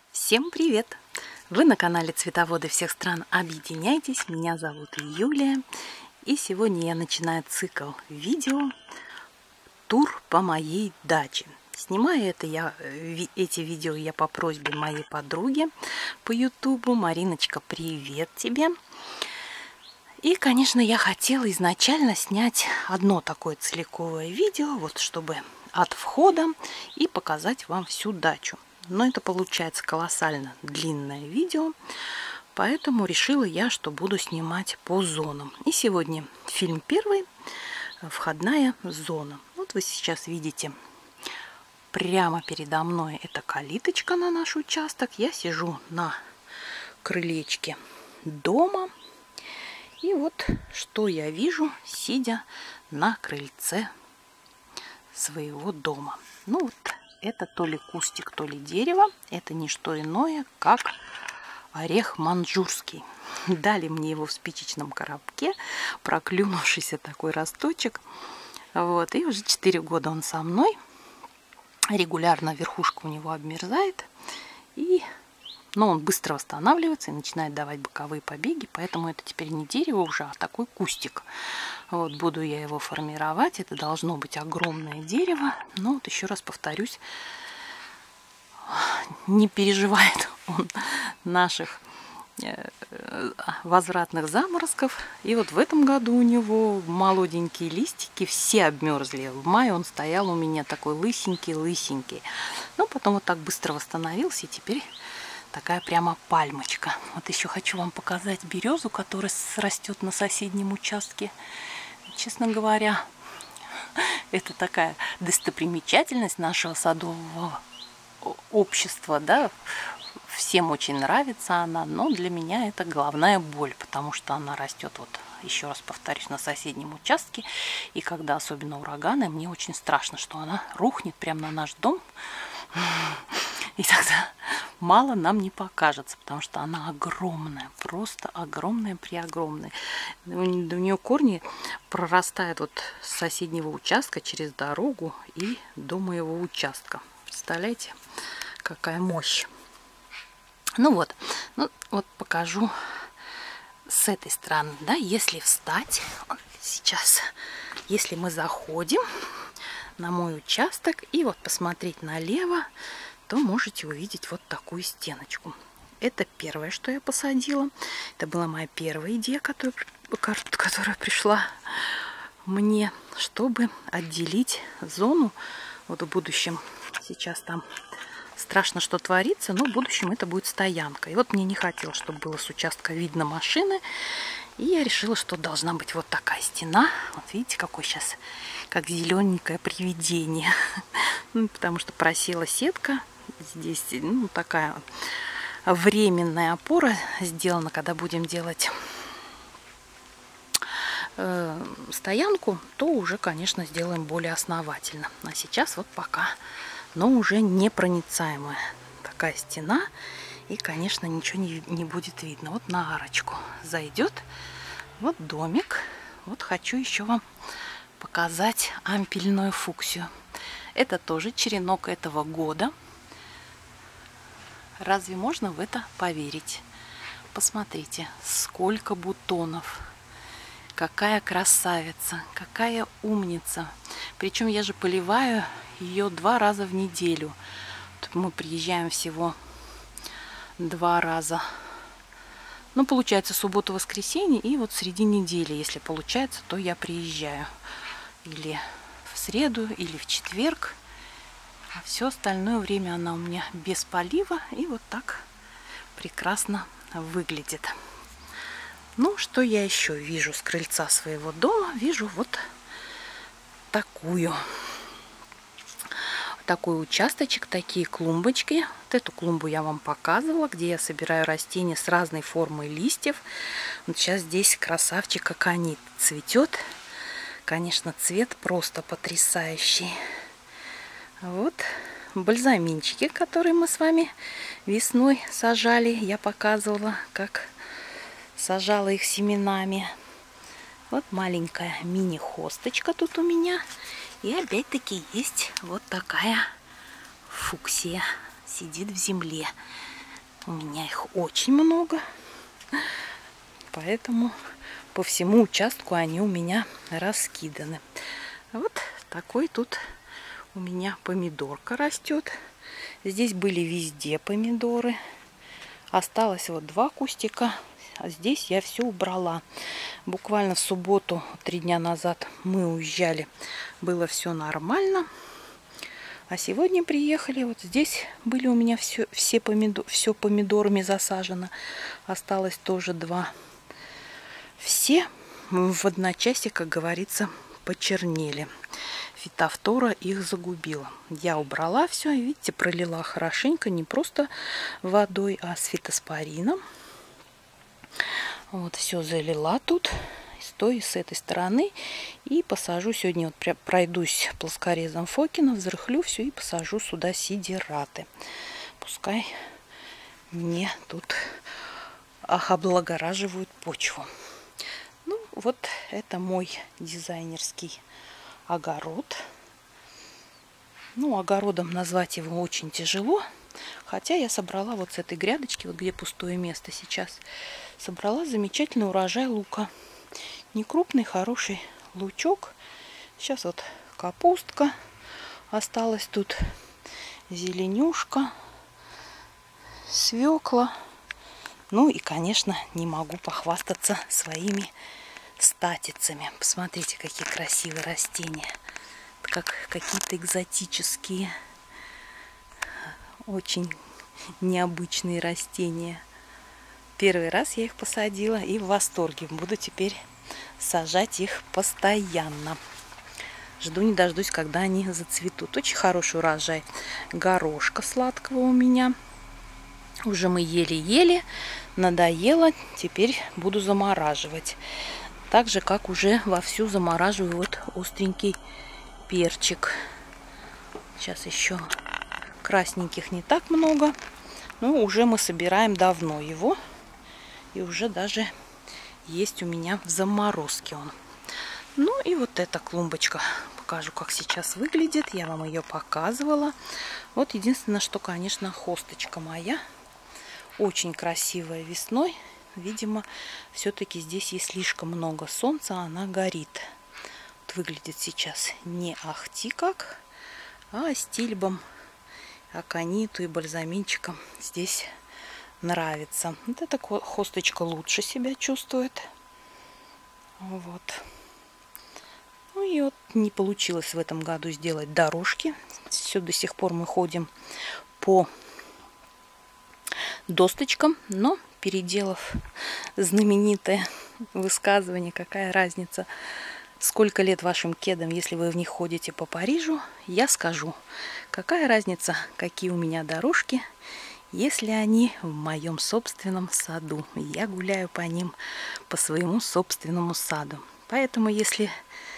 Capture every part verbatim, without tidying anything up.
Всем привет! Вы на канале Цветоводы всех стран. Объединяйтесь, меня зовут Юлия, и сегодня я начинаю цикл видео «Тур по моей даче». Снимаю это я, эти видео я по просьбе моей подруги по ютубу. Мариночка, привет тебе! И, конечно, я хотела изначально снять одно такое целиковое видео, вот чтобы от входа, и показать вам всю дачу. Но это получается колоссально длинное видео, поэтому решила я, что буду снимать по зонам. И сегодня фильм первый, входная зона. Вот вы сейчас видите, прямо передо мной это калиточка на наш участок. Я сижу на крылечке дома. И вот что я вижу, сидя на крыльце своего дома. Ну вот, это то ли кустик, то ли дерево. Это не что иное, как орех маньчжурский. Дали мне его в спичечном коробке, проклюнувшийся такой росточек. Вот, и уже четыре года он со мной. Регулярно верхушка у него обмерзает. И... Но он быстро восстанавливается и начинает давать боковые побеги, поэтому это теперь не дерево уже, а такой кустик. Вот буду я его формировать. Это должно быть огромное дерево. Но вот еще раз повторюсь, не переживает он наших возвратных заморозков. И вот в этом году у него молоденькие листики все обмерзли. В мае он стоял у меня такой лысенький-лысенький. Но потом вот так быстро восстановился, и теперь... такая прямо пальмочка. Вот еще хочу вам показать березу, которая растет на соседнем участке. Честно говоря, это такая достопримечательность нашего садового общества, да. Всем очень нравится она, но для меня это головная боль, потому что она растет, вот еще раз повторюсь, на соседнем участке. И когда особенно ураганы, мне очень страшно, что она рухнет прямо на наш дом. И тогда мало нам не покажется, потому что она огромная, просто огромная-преогромная. У нее корни прорастают вот с соседнего участка через дорогу и до моего участка. Представляете, какая мощь. Ну вот, ну вот покажу с этой стороны, да, если встать, сейчас, если мы заходим на мой участок и вот посмотреть налево, то можете увидеть вот такую стеночку. Это первое, что я посадила. Это была моя первая идея, которая, которая пришла мне, чтобы отделить зону. Вот в будущем, сейчас там страшно, что творится, но в будущем это будет стоянка. И вот мне не хотелось, чтобы было с участка видно машины. И я решила, что должна быть вот такая стена. Вот видите, какой сейчас, как зелененькое привидение. Ну, потому что просела сетка. Здесь, ну, такая временная опора сделана, когда будем делать э, стоянку, то уже, конечно, сделаем более основательно. А сейчас вот пока, но уже непроницаемая такая стена. И, конечно, ничего не, не будет видно. Вот на арочку зайдет. Вот домик. Вот хочу еще вам показать ампельную фуксию. Это тоже черенок этого года. Разве можно в это поверить? Посмотрите, сколько бутонов. Какая красавица, какая умница. Причем я же поливаю ее два раза в неделю. Тут мы приезжаем всего два раза. Ну, получается, суббота-воскресенье, и вот среди недели, если получается, то я приезжаю. Или в среду, или в четверг. А все остальное время она у меня без полива. И вот так прекрасно выглядит. Ну, что я еще вижу с крыльца своего дома? Вижу вот такую. Такой участочек, такие клумбочки. Вот эту клумбу я вам показывала, где я собираю растения с разной формой листьев. Вот сейчас здесь красавчик аконит цветет. Конечно, цвет просто потрясающий. Вот бальзаминчики, которые мы с вами весной сажали. Я показывала, как сажала их семенами. Вот маленькая мини-хосточка тут у меня. И опять-таки есть вот такая фуксия. Сидит в земле. У меня их очень много, поэтому по всему участку они у меня раскиданы. Вот такой тут у меня помидорка растет. Здесь были везде помидоры. Осталось вот два кустика. А здесь я все убрала. Буквально в субботу, три дня назад, мы уезжали. Было все нормально. А сегодня приехали. Вот здесь были у меня все, все, помидор, все помидорами засажено. Осталось тоже два. Все в одночасье, как говорится, почернели. Фитофтора их загубила. Я убрала все, и видите, пролила хорошенько, не просто водой, а с фитоспорином. Вот все залила тут, с той и с этой стороны, и посажу сегодня, вот пройдусь плоскорезом Фокина, взрыхлю все и посажу сюда сидираты. Пускай мне тут облагораживают почву. Ну, вот это мой дизайнерский огород. Ну, огородом назвать его очень тяжело. Хотя я собрала вот с этой грядочки, вот где пустое место сейчас, собрала замечательный урожай лука. Не крупный, хороший лучок. Сейчас вот капустка осталась тут, зеленюшка, свекла. Ну и, конечно, не могу похвастаться своими статицами. Посмотрите, какие красивые растения. Как какие-то экзотические, очень необычные растения. Первый раз я их посадила и в восторге. Буду теперь сажать их постоянно. Жду не дождусь, когда они зацветут. Очень хороший урожай горошка сладкого у меня. Уже мы ели-ели, надоело. Теперь буду замораживать. Так же, как уже вовсю замораживаю вот остренький перчик. Сейчас еще красненьких не так много, но уже мы собираем давно его, и уже даже есть у меня в заморозке он. Ну и вот эта клумбочка, покажу, как сейчас выглядит. Я вам ее показывала. Вот единственное, что, конечно, хосточка моя очень красивая весной. Видимо, все-таки здесь есть слишком много солнца, она горит. Выглядит сейчас не ахти как, а стильбом, акониту и бальзаминчиком здесь нравится. Вот эта хосточка лучше себя чувствует. Вот. Ну и вот не получилось в этом году сделать дорожки. Все до сих пор мы ходим по досточкам, но переделав знаменитое высказывание, какая разница, сколько лет вашим кедам, если вы в них ходите по Парижу, я скажу, какая разница, какие у меня дорожки, если они в моем собственном саду. Я гуляю по ним, по своему собственному саду. Поэтому, если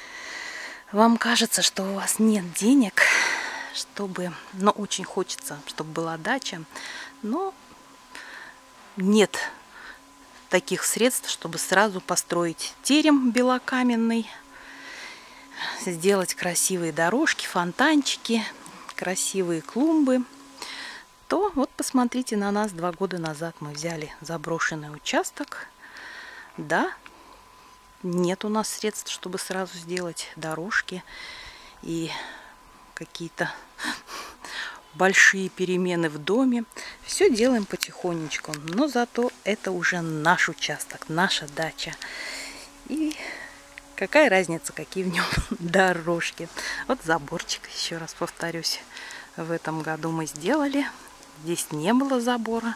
вам кажется, что у вас нет денег, чтобы, но очень хочется, чтобы была дача, но нет таких средств, чтобы сразу построить терем белокаменный, сделать красивые дорожки, фонтанчики, красивые клумбы, то вот посмотрите на нас. Два года назад мы взяли заброшенный участок. Да, нет у нас средств, чтобы сразу сделать дорожки и какие-то большие перемены в доме. Все делаем потихонечку, но зато это уже наш участок, наша дача. И какая разница, какие в нем дорожки. Вот заборчик, еще раз повторюсь, в этом году мы сделали. Здесь не было забора.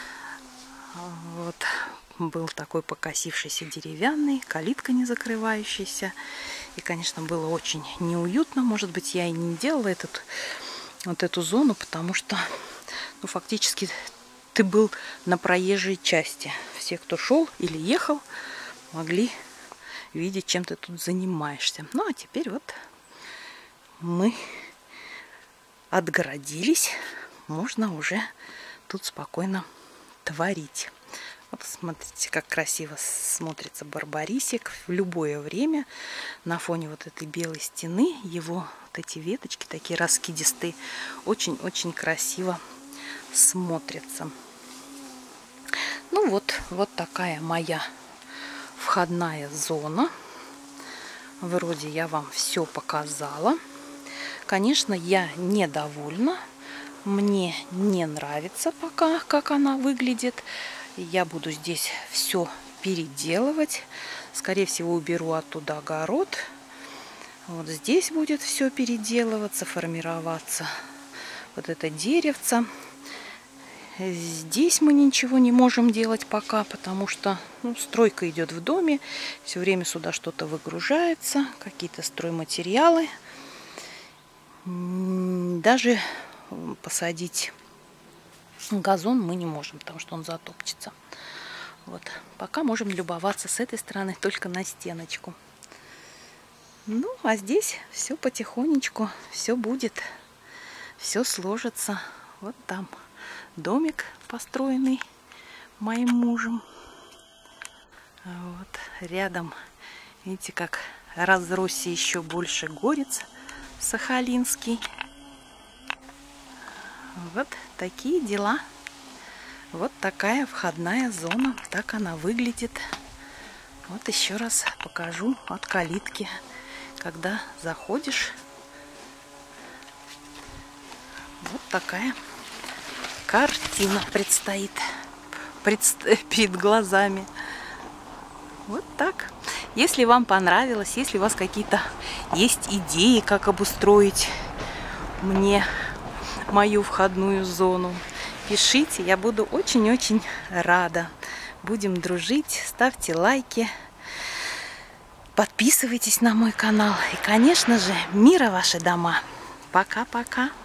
Вот. Был такой покосившийся деревянный, калитка не закрывающаяся. И, конечно, было очень неуютно. Может быть, я и не делала этот, вот эту зону, потому что, ну, фактически ты был на проезжей части. Все, кто шел или ехал, могли видеть, чем ты тут занимаешься. Ну, а теперь вот мы отгородились. Можно уже тут спокойно творить. Вот смотрите, как красиво смотрится барбарисик в любое время. На фоне вот этой белой стены его вот эти веточки, такие раскидистые, очень-очень красиво смотрятся. Ну вот, вот такая моя входная зона. Вроде я вам все показала. Конечно, я недовольна. Мне не нравится пока, как она выглядит. Я буду здесь все переделывать. Скорее всего, уберу оттуда огород. Вот здесь будет все переделываться, формироваться. Вот это деревце. Здесь мы ничего не можем делать пока, потому что ну, стройка идет в доме. Все время сюда что-то выгружается, какие-то стройматериалы. Даже посадить газон мы не можем, потому что он затопчется. Вот. Пока можем любоваться с этой стороны только на стеночку. Ну, а здесь все потихонечку, все будет, все сложится. Вот там домик, построенный моим мужем. Вот рядом, видите, как разросся еще больше горец сахалинский. Вот такие дела. Вот такая входная зона. Так она выглядит. Вот еще раз покажу от калитки. Когда заходишь, вот такая картина предстоит перед глазами. Вот так. Если вам понравилось, если у вас какие-то есть идеи, как обустроить мне мою входную зону, пишите, я буду очень-очень рада. Будем дружить, ставьте лайки, подписывайтесь на мой канал. И, конечно же, мира ваши дома. Пока-пока.